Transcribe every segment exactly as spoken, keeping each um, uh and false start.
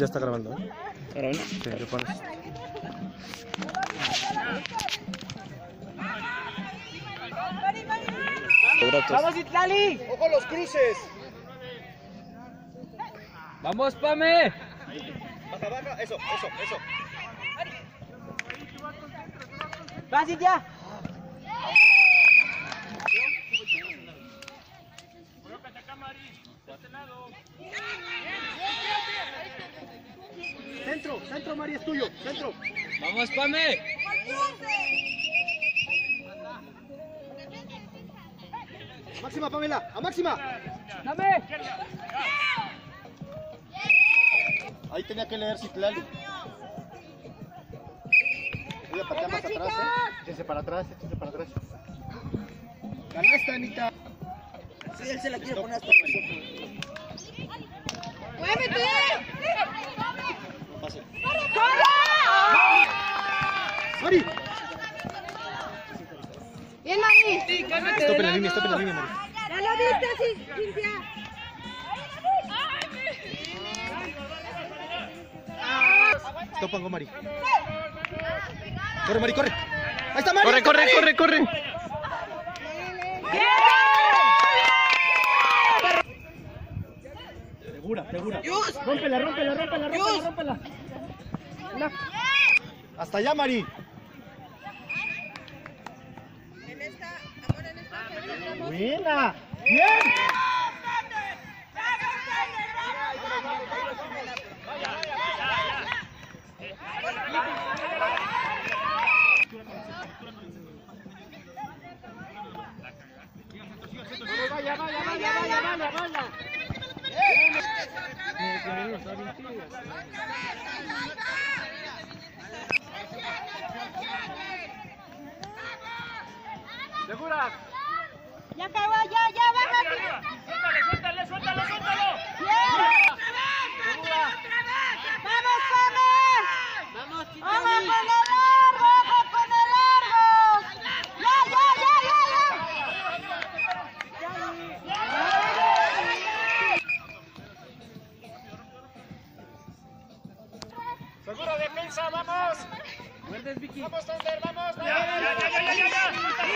Ya está grabando, ¿eh? ¿Grabando? Sí, le pones. ¡Vamos, Itlali! ¡Ojo los cruces! ¡Vamos, Pame! Baja, baja, eso, eso, eso. ¡Vas, ya! Centro, centro, Mari, es tuyo, centro. ¡Vamos, Pame! A máxima, Pamela, a máxima. ¡Dame! Ahí tenía que leer Citlali. Voy a patear más atrás, ¿eh? Échense para atrás, échense para atrás. Ganaste, Anita. Sí, él se la quiere poner hasta Mari. ¡Muévete! Pase. ¡Corre! ¡Mari! ¡Bien, Mari! Stop en la línea, stop en la línea, Mari. ¡Ya lo viste, sí, Cintia! Stop, Ango, Mari. Corre, Mari, corre. Ahí está, Mari. ¡Corre, corre, corre, corre! Segura, segura. Rómpela, rómpela, rómpela, rómpela, rómpela. Hasta allá, Mari. Buena. Bien. Vaya, vaya, vaya, vaya, vaya, vaya. Segura. ¡Ya acabó, ya, ya, vamos! ¡Suéltale, suéltale, suéltale, suéltalo! ¡Bien! ¡Vamos, Pame! ¡Vamos, ¡Vamos con el largo! ¡Vamos con el largo! ¡Ya, ya, ya, ya, ya! Segura, defensa, vamos. ¡Muerdes, Vicky! Vamos, Thunder, vamos. ¡Ya, ya, ya, ya, ya, ya!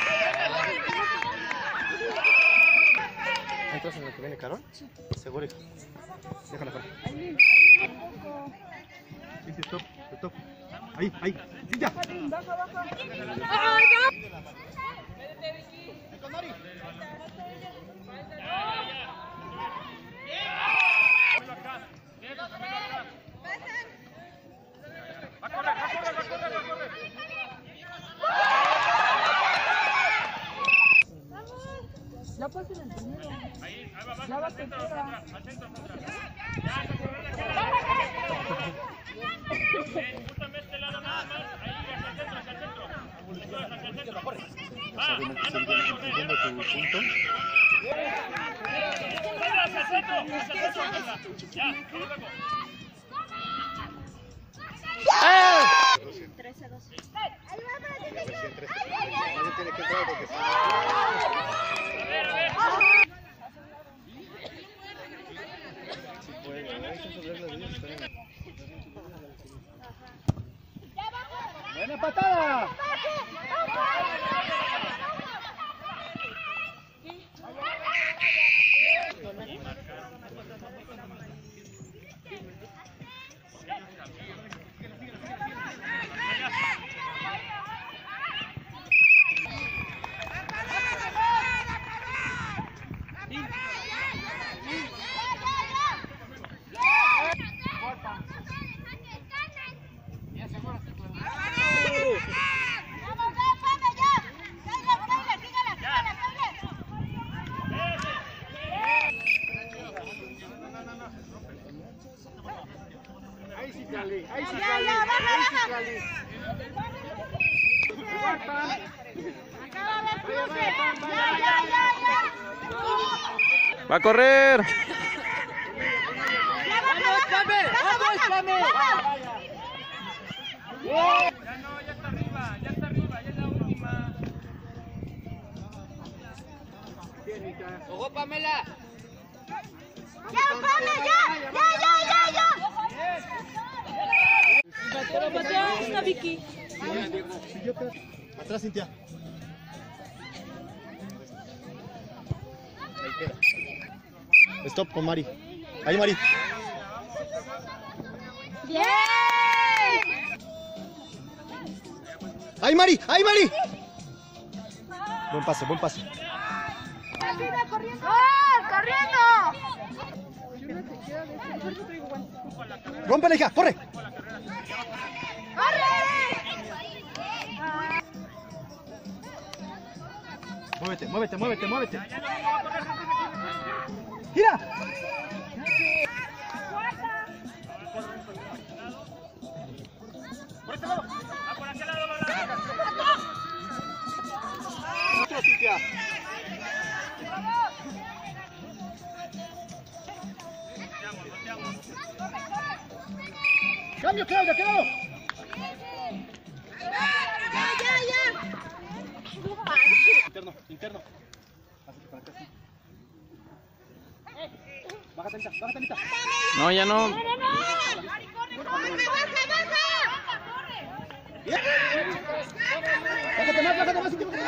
¿Entras en lo que viene, Carol? Seguro, hija. Déjala fuera. Sí, sí, stop, stop. Ahí, ahí. Sí, ya. ¡Va a correr, va a correr, va a correr, va a correr! Ya pasen el primero. Ahí, ahí va, va, Ya va al centro, tercera. al centro, al centro. Ya, se corre, se corre. Bien, justamente el lado nada más. Ahí, hacia el centro, hacia el centro. Hacia el centro. Va, Obviamente, anda, si corre, vienes corre. entiendo tu punto. Corre hacia el centro, hacia el centro, venga. Ya, luego, luego. trece a doce. Nadie tiene que entrar porque si no... A ver, a ver. Sí puede, ¿no? Hay que sobre las líneas, está bien. ¡Buena patada! Ahí sí, Cali. Ahí sí, Ya, Cali. ya, baja, Ahí sí, baja. Cali. Acaba de cruce. Ya, ya, ya, ya. ¡Va a correr! Ya, baja, baja. Baja, baja. Baja. Ya no, ya está arriba, ya está arriba, ya es la última. ¡Ojo, Pamela! Ya, Pame, ya. Ya, ya, ya, ya. Vicky. Atrás, Cintia. Ahí queda. Stop con Mari. Ahí, Mari. Bien. ¡Ahí, Mari! ¡Ahí, Mari! Buen pase, buen pase. Corriendo. ¡Gol! ¡Corriendo! ¡Rómpela, hija! ¡Corre! ¡Corre! Muévete, muévete, muévete, muévete. ¡Gira! Por este lado. Ah, por aquel lado, Lola. Otro, Cintia. ¡Cambio, Claudia! ¡Quédalo! ¡Ya, ya, ya! Interno, interno. Pásate para acá, sí. Bájate, Anita, bájate, Anita. No, ya no. ¡No, no, no! ¡Corre, baja, baja! Bien. Bájate más, bájate más. Cintia.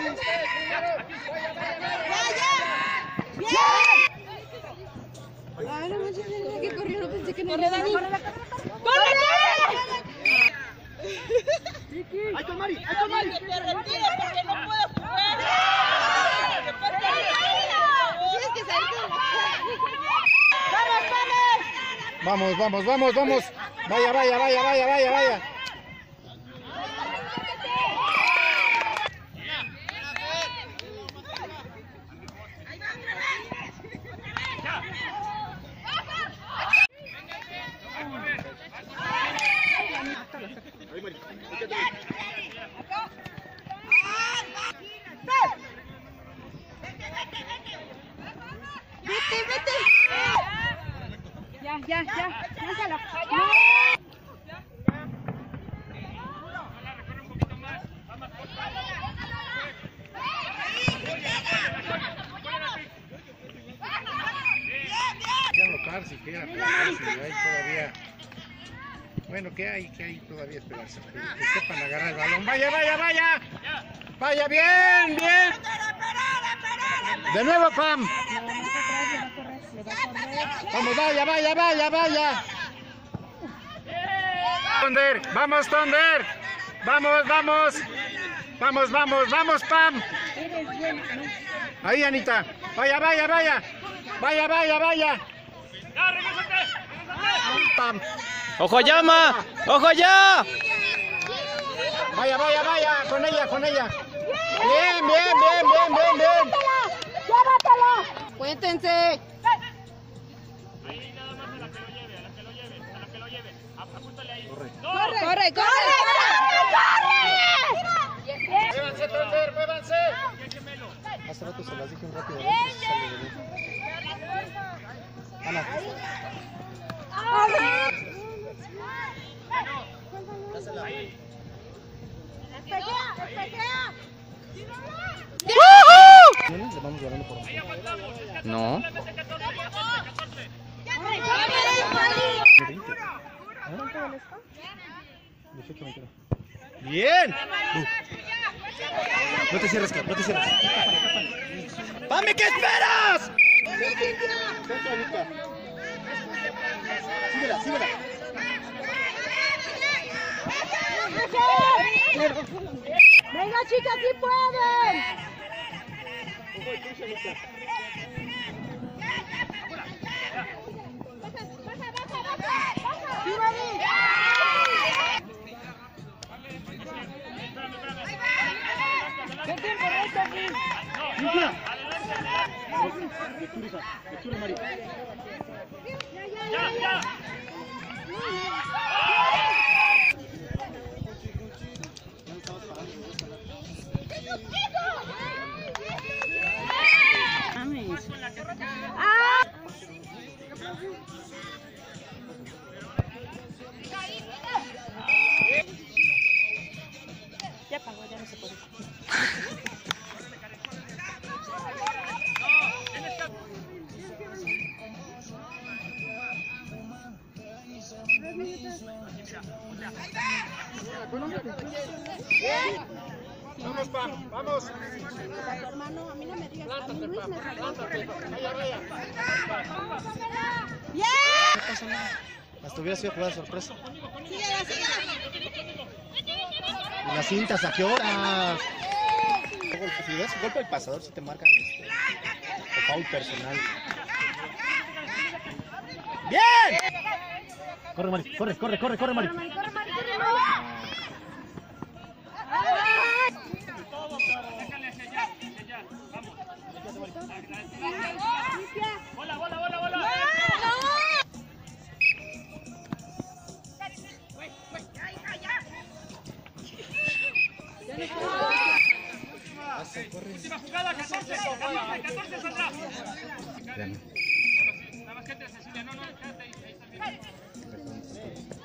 ¡Ya, ya! ¡Bien! Ay, no manches, tenía que correr, no pensé que no le daba. ¡Corre, corre! ¡Ahí con Mari! ¡Ahí con Mari! ¡Que te retires porque no puedo jugar! ¡Tienes que salir con la ¡Vamos, vamos! Vamos, vamos, vamos, vamos. Vaya, vaya, vaya, vaya, vaya, vaya. ¡Vete, vete! Ya, ya, ya. Déjalo. Ya anotar siquiera, pero si hay todavía. Bueno, ¿qué hay? ¿Qué hay todavía esperanza? Que, que sepan agarrar el balón. ¡Vaya, vaya, vaya! ¡Vaya, bien, bien! De nuevo, Pam. Vamos, vaya, vaya, vaya, vaya. Thunder, vamos, Thunder. Vamos, vamos. Vamos, vamos, vamos, Pam. Ahí, Anita. Vaya, vaya, vaya. Vaya, vaya, vaya. ¡Ya, regrésate! ¡Regrésate! Pam. ¡Ojo allá, ma! ¡Ojo allá! Vaya, vaya, vaya. Con ella, con ella. Bien, bien, bien, bien, bien, bien. ¡Llévatela! ¡Cuéntense! Ahí nada más a la que lo lleve, a la que lo lleve, a la que lo lleve. Apúntale ahí. Corre. ¡No! ¡Corre, corre! ¡Corre! Muévanse, Thunder, muévanse. Hace rato se las dije un rápido. Sale de bien. Ana. Dásela. ¡Espejea! ¡Espejea! Le vamos ganando por un. No. dieciocho veinte. ¡Bien! Uh. No te cierres, no te cierres. ¡Pame, qué esperas! Síguela, síguela. ¡Venga, chicas, sí pueden! ¡Sí, Mari! ¿Qué tiempo resta aquí? ¡Cintia! Lectura, hija. Lectura, Mari. ¡Ya, ya! Ya pagó, ya no se puede. Vamos, Pam, vamos. Hermano, a mí no me digas. A mí Plántate, Luis Pam, me regaló. plántate. Vaya, vaya. ¡Bien! No pasa nada. Hasta hubiera sido jugada sorpresa. Síguela, síguela. ¿Y las cintas a qué hora? Si ves golpe al pasador, si te marcan este, o foul personal. ¡Bien! Corre, Mari, corre, corre, corre, corre, Mari. Corre, corre, Mari, corre. Todo, pero déjale hacia allá, hacia allá. Vamos. Bola, bola, bola, bola. Última jugada, catorce, catorce, catorce saldrá. Nada más que entre Cecilia, no, no, quédate ahí, ahí está bien.